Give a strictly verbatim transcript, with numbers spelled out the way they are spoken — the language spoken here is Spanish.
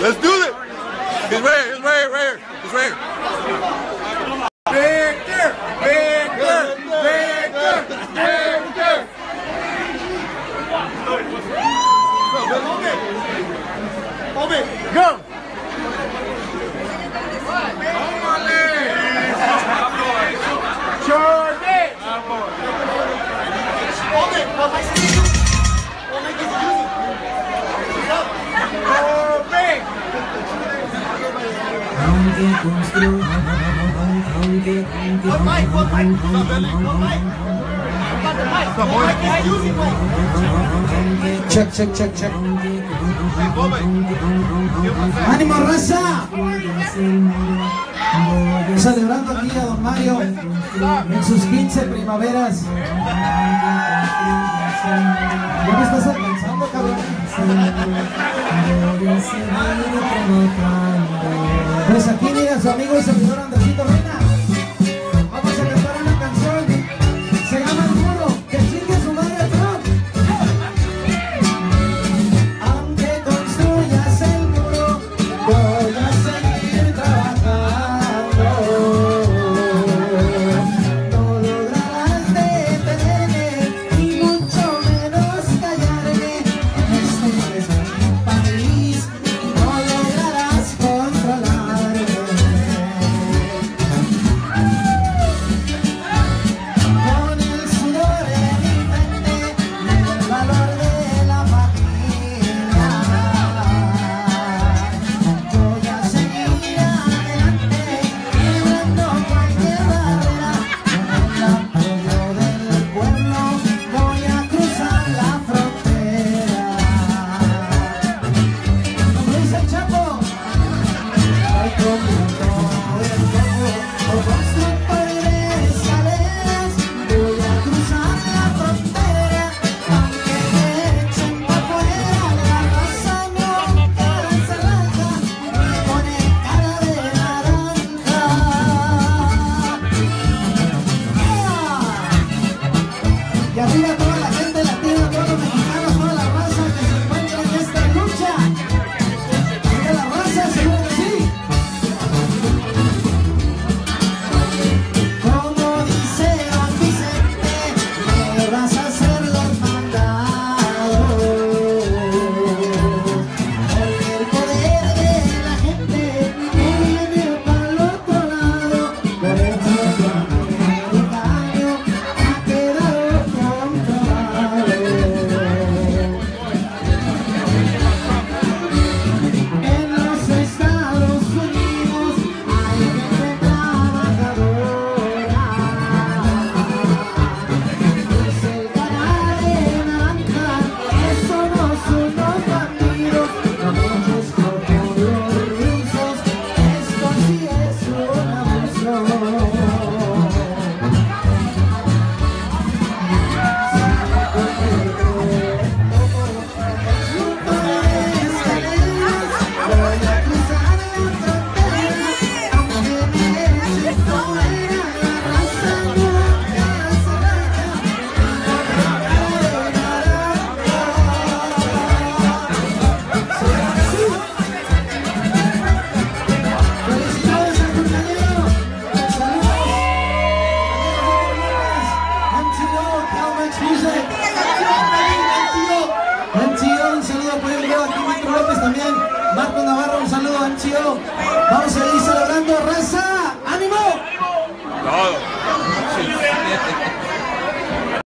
Let's do it. He's right here. He's right here. Right here. He's right here. Victor! Victor! Victor! Victor! Hold it. Go! Jordan! Hold it. Hold it. Hold it. Check, check, check, check. ¡Ánimo, raza! Celebrando aquí a don Mario en sus quince primaveras. ¿Ya me estás alcanzando, cabrón? Pues aquí mira su amigo y servidor Andresito Reina. Vamos a cantar una canción. Se llama El Muro. Que sigue su madre Trump. Aunque construyas el muro, voy a seguir trabajando. No lograrás detenerme, ni mucho menos callarme. Este es mi país y no lograrás controlarme. Con el sudor de mi frente y el valor de la familia, voy a seguir adelante, librando cualquier barrera. Con el apoyo del pueblo voy a cruzar la frontera. Como dice el Chapo, hay como todo el mundo, o constructor de escaleras, voy a cruzar la frontera, aunque me echen por fuera. La raza nunca se arranca, me pone cara de naranja. Y arriba toda la gente latina, todos los mexicanos, toda la raza que se encuentra en esta lucha. Arriba la raza, seguro que sí. Como dice don Vicente, me vas a hacer los mandados. Porque el poder de la gente viene para el otro lado. Por eso el americano ha quedado comprobado. En los Estados Unidos hay gente trabajadora. Es el cara de naranja, eso no son los bandidos, los muchos como los rusos, esto sí es un abuso. Voy a cruzar la frontera, aunque me echen fuera. La raza nunca se arranca, felicidades al compañero. Saludos. M T O, Calmex Music. M T O, un saludo por el video aquí, Víctor López también. Marco Navarro, un saludo a M T O. Vamos a ir celebrando, raza. ¡Ánimo! No.